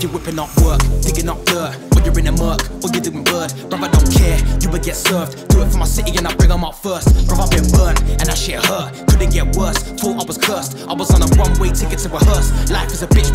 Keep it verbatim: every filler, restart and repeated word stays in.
you're whipping up work, digging up dirt, when you're in the murk, what you doing bird? Brother, I don't care, you would get served. Do it for my city and I bring them up first. Brother, I've been burnt, and that shit hurt, couldn't get worse. Thought I was cursed, I was on a one-way ticket to rehearse. Life is a bitch,